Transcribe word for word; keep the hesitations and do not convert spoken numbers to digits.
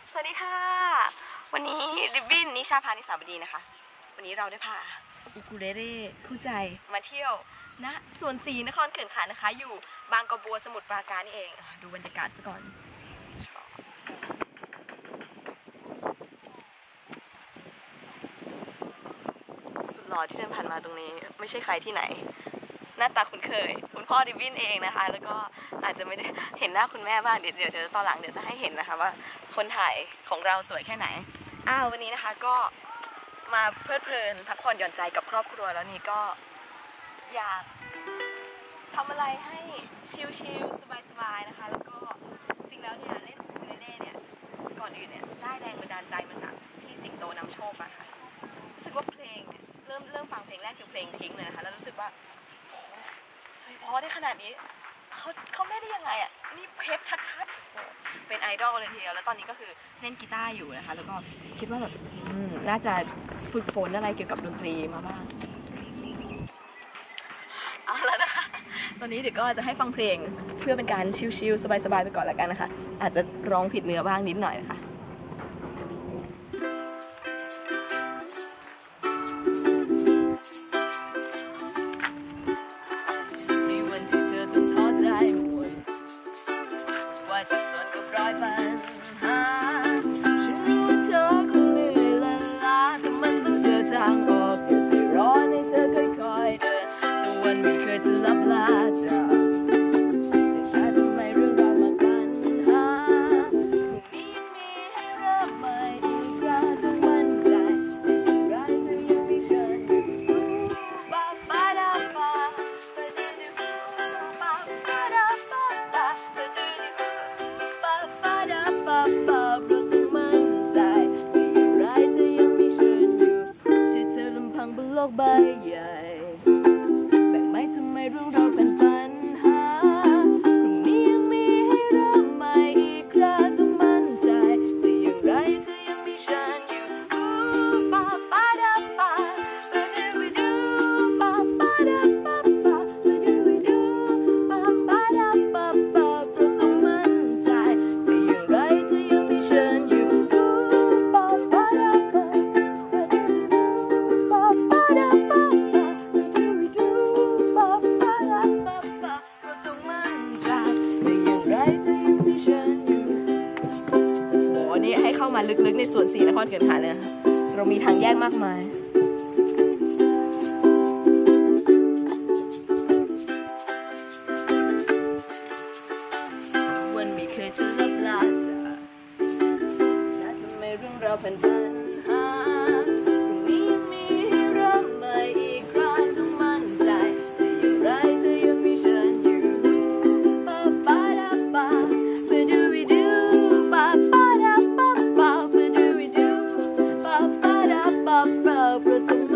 สวัสดีค่ะวันนี้ริบบิ้นนิชาพานิสาบดีนะคะวันนี้เราได้พาอุกุเลเล่คู่ใจมาเที่ยวณสวนศรีนครเขื่อนขันนะคะอยู่บางกะบัวสมุทรปราการนี่เองดูบรรยากาศซะก่อนสุดหล่อที่เดินผ่านมาตรงนี้ไม่ใช่ใครที่ไหนหน้าตาคุ้นเคยคุณพ่อริบบิ้นเองนะคะแล้วก็อาจจะไม่ได้เห็นหน้าคุณแม่บ้างเดี๋ยวเดี๋ยวเดี๋ยวตอนหลังเดี๋ยวจะให้เห็นนะคะว่าคนถ่ายของเราสวยแค่ไหนอ้าววันนี้นะคะก็มาเพลิดเพลินพักผ่อนหย่อนใจกับครอบครัวแล้วนี่ก็อยากทำอะไรให้ชิลๆสบายๆนะคะแล้วก็จริงแล้วเนี่ยเล่นอูคูเลเล่เนี่ยก่อนอื่นเนี่ยได้แรงบันดาลใจมาจากพี่สิงโตนำโชคมาค่ะรู้สึกว่าเพลงเนี่ยเริ่มเริ่มฟังเพลงแรกคือเพลงทิ้งเลยนะคะแล้วรู้สึกว่าเพราะได้ขนาดนี้เขาเขาเล่นได้ยังไงอ่ะนี่เพชรชัดๆเป็นไอดอลเลยทีเดียวแล้วตอนนี้ก็คือเล่นกีตาร์อยู่นะคะแล้วก็คิดว่าแบบน่าจะฝึกฝนอะไรเกี่ยวกับดนตรีมาบ้างเอาแล้วนะคะตอนนี้เดี๋ยวก็จะให้ฟังเพลงเพื่อเป็นการชิลๆสบายๆไปก่อนละกันนะคะอาจจะร้องผิดเนื้อบ้างนิดหน่อยนะคะร้อยปัญหาฉันรู้ว่าเธอคงเหนื่อยล้าแต่มันต้องเจอทางออกแค่ใจร้อนให้เธอค่อยๆเดินแต่วันไม่เคยจะลับลาจากแต่ใช่ทำไมเรื่องราวมาปัญหาพรุ่งนี้มีให้เริ่มใหม่อีกครั้งต้องมั่นใจแต่อย่างไรเธอยังมีฉันอยู่ปาปาดาปาปาดิดิปาปาดาปาปาปาดิดิปาปาดาปาปาเพราะต้องมั่นใจแต่อย่างไรเธอยังมีฉันอยู่ใช่เธอลำพังบนโลกใบใหญ่แบ่งไหมทำไมเรื่องเราเป็นปัญหาพรุ่งนี้ยังมีให้เริ่มใหม่อีกครั้งต้องมั่นใจแต่อย่างไรเธอยังมีฉันอยู่ปาปาดาปาปาดิวิดูปาปาดาปาปาปาดิวิดูปาปาดาปาปาเพราะต้องมั่นใจแต่อย่างไรเธอยังมีฉันอยู่ปาปาดาปาปาดิวิดูปาปาดาปาปาปาดิวิดูปาปาดาปาปาเพราะต้องมั่นใจแต่อย่างไรเธอยังมีฉันอยู่โอ้นี่ให้เข้ามาลึกๆในสวนศรีนครเขื่อนขันเลยนะคะเรามีทางแยกมากมายวันไม่เคยจะลับลาจากจะทำไมเรื่องเราเป็นปัญหาพรุ่งนี้ยังมีให้เริ่มใหม่อีกครั้งต้องมั่นใจแต่อย่างไรเธอยังมีฉันอยู่ปาปาดาปาปาดูวิดูปาปาดาปาปาปาดูวิดูปาปาดาปาปาเพราะต้อง